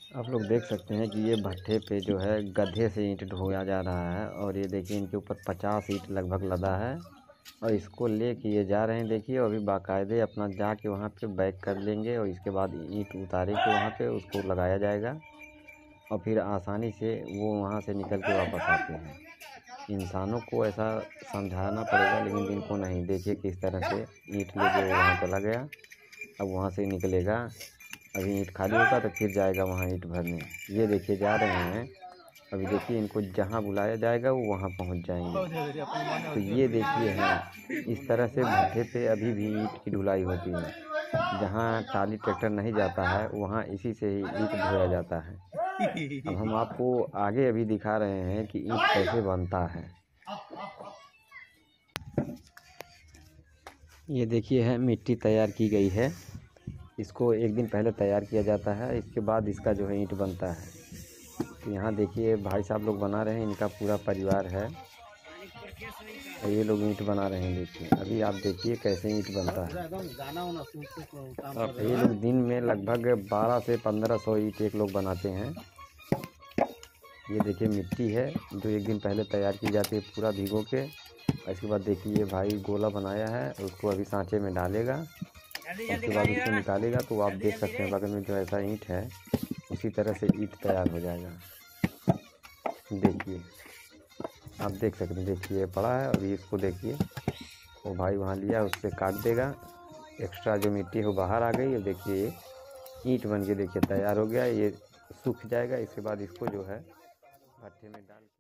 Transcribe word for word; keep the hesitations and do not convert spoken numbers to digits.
आप लोग देख सकते हैं कि ये भट्ठे पे जो है गड्ढे से ईंट ढोया जा रहा है और ये देखिए इनके ऊपर पचास ईंट लगभग लदा है और इसको ले के ये जा रहे हैं। देखिए अभी बाकायदे अपना जाके वहाँ पे बैक कर लेंगे और इसके बाद ईंट उतारे के वहाँ पे उसको लगाया जाएगा और फिर आसानी से वो वहाँ से निकल के वापस आते हैं। इंसानों को ऐसा समझाना पड़ेगा लेकिन इनको नहीं। देखिए किस तरह से ईंट लेके वो वहाँ चला गया, अब वहाँ से निकलेगा। अभी ईंट खाली होगा तो फिर जाएगा वहाँ ईंट भरने। ये देखिए जा रहे हैं। अभी देखिए इनको जहाँ बुलाया जाएगा वो वहाँ पहुँच जाएंगे। तो ये देखिए हैं, इस तरह से भट्ठे पे अभी भी ईंट की ढुलाई होती है। जहाँ टाली ट्रैक्टर नहीं जाता है वहाँ इसी से ही ईंट ढोया जाता है। अब हम आपको आगे अभी दिखा रहे हैं कि ईंट कैसे बनता है। ये देखिए है मिट्टी तैयार की गई है। इसको एक दिन पहले तैयार किया जाता है, इसके बाद इसका जो है ईंट बनता है। तो यहाँ देखिए भाई साहब लोग बना रहे हैं, इनका पूरा परिवार है और ये लोग ईंट बना रहे हैं। देखिए अभी आप देखिए कैसे ईंट बनता है। अब ये लोग दिन में लगभग बारह से पंद्रह सौ ईंट एक लोग बनाते हैं। ये देखिए मिट्टी है जो एक दिन पहले तैयार की जाती है पूरा भिगो के। इसके बाद देखिए भाई गोला बनाया है, उसको अभी सांचे में डालेगा, उसके बाद उसको निकालेगा। तो आप देख सकते हैं बगल में जो ऐसा ईंट है उसी तरह से ईंट तैयार हो जाएगा। देखिए आप देख सकते हैं, देखिए पड़ा है। अभी इसको देखिए वो भाई वहाँ लिया, उससे काट देगा। एक्स्ट्रा जो मिट्टी है वो बाहर आ गई। और देखिए ये ईंट बन के देखिए तैयार हो गया। ये सूख जाएगा, इसके बाद इसको जो है भट्ठे में डाल